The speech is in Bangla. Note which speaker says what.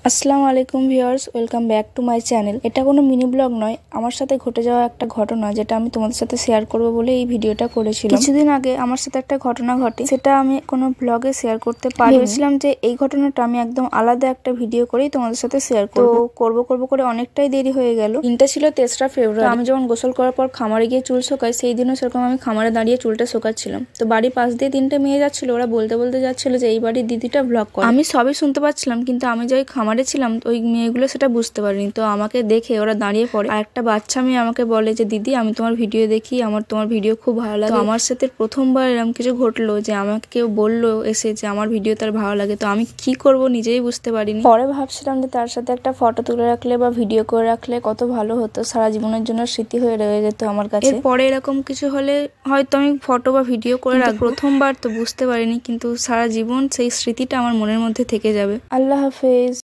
Speaker 1: আসসালামু আলাইকুম viewers, welcome back to my channel. এটা কোনো মিনি ব্লগ নয়, আমার সাথে ঘটে যাওয়া একটা ঘটনা যেটা আমি তোমাদের সাথে শেয়ার করব বলে এই ভিডিওটা করেছিলাম। কিছুদিন আগে আমার সাথে একটা ঘটনা ঘটে, সেটা আমি কোনো ব্লগে শেয়ার করতে পারি। ভেবেছিলাম যে এই ঘটনাটা আমি একদম আলাদা একটা ভিডিও করেই তোমাদের সাথে শেয়ার করব করে অনেকটাই দেরি হয়ে গেল। দিনটা ছিল 3রা ফেব্রুয়ারি। আমি যখন গোসল করার পর খামারে গিয়ে চুল শোকাই, সেই দিনও সেরকম আমি খামারে দাঁড়িয়ে চুলটা শোকাচ্ছিলাম। তো বাড়ির পাশ দিয়ে 3টে মেয়ে যাচ্ছিল, ওরা বলতে বলতে যাচ্ছিল যে এই বাড়ির দিদিটা ব্লগ করে। আমি সবই শুনতে পাচ্ছিলাম, কিন্তু আমি যে ওই খামারে ছিলাম ওই মেয়েগুলো সেটা বুঝতে পারিনি। তো আমাকে দেখে ওরা দাঁড়িয়ে পড়ে, আর একটা বাচ্চা মেয়ে আমাকে বলে যে দিদি, আমি তোমার ভিডিও দেখি, আমার তোমার ভিডিও খুব ভালো লাগে। আমার সাথে প্রথমবার এরকম কিছু ঘটলো যে আমাকে কেউ বললো এসে যে আমার ভিডিও তার ভালো লাগে। তো আমি কি করব নিজেই বুঝতে পারিনি। পরে ভাবছিলাম যে তার সাথে একটা ফটো তুলে রাখলে বা ভিডিও করে রাখলে কত ভালো হতো, সারা জীবনের জন্য স্মৃতি হয়ে রয়ে যেত আমার কাছে। পরে এরকম কিছু হলে হয়তো আমি ফটো বা ভিডিও করে রাখবো। প্রথমবার তো বুঝতে পারিনি, কিন্তু সারা জীবন সেই স্মৃতিটা আমার মনের মধ্যে থেকে যাবে। আল্লাহ হাফেজ।